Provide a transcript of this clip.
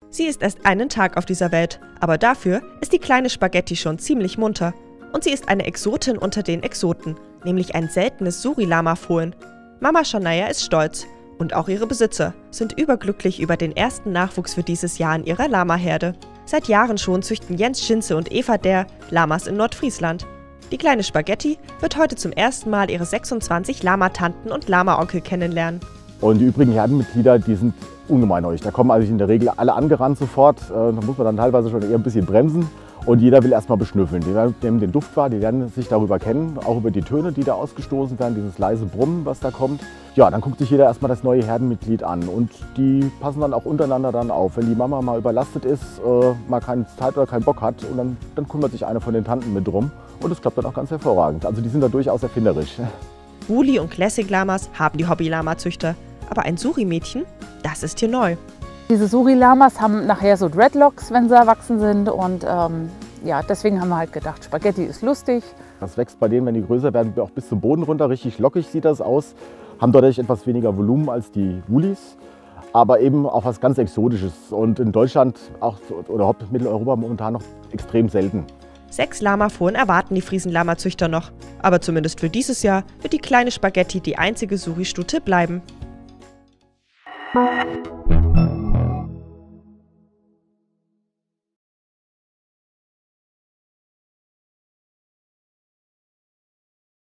Sie ist erst einen Tag auf dieser Welt, aber dafür ist die kleine Spaghetti schon ziemlich munter. Und sie ist eine Exotin unter den Exoten, nämlich ein seltenes Suri-Lama-Fohlen. Mama Shania ist stolz und auch ihre Besitzer sind überglücklich über den ersten Nachwuchs für dieses Jahr in ihrer Lama-Herde. Seit Jahren schon züchten Jens Schinze und Eva Därr Lamas in Nordfriesland. Die kleine Spaghetti wird heute zum ersten Mal ihre 26 Lama-Tanten und Lama-Onkel kennenlernen. Und die übrigen Herdenmitglieder, die sind ungemein neu. Da kommen also in der Regel alle angerannt sofort. Da muss man dann teilweise schon eher ein bisschen bremsen. Und jeder will erstmal beschnüffeln. Die nehmen den Duft wahr, die lernen sich darüber kennen, auch über die Töne, die da ausgestoßen werden, dieses leise Brummen, was da kommt. Ja, dann guckt sich jeder erstmal das neue Herdenmitglied an. Und die passen dann auch untereinander dann auf. Wenn die Mama mal überlastet ist, mal keine Zeit oder keinen Bock hat, und dann kümmert sich eine von den Tanten mit drum. Und es klappt dann auch ganz hervorragend. Also die sind da durchaus erfinderisch. Woolly und Classic Lamas haben die Hobby-Lama-Züchter. Aber ein Suri-Mädchen, das ist hier neu. Diese Suri-Lamas haben nachher so Dreadlocks, wenn sie erwachsen sind. Und ja, deswegen haben wir halt gedacht, Spaghetti ist lustig. Das wächst bei denen, wenn die größer werden, auch bis zum Boden runter. Richtig lockig sieht das aus. Haben dadurch etwas weniger Volumen als die Woollies. Aber eben auch was ganz Exotisches. Und in Deutschland auch, oder Mitteleuropa momentan noch extrem selten. 6 Lama-Fohlen erwarten die Friesen-Lama-Züchter noch. Aber zumindest für dieses Jahr wird die kleine Spaghetti die einzige Suri-Stute bleiben.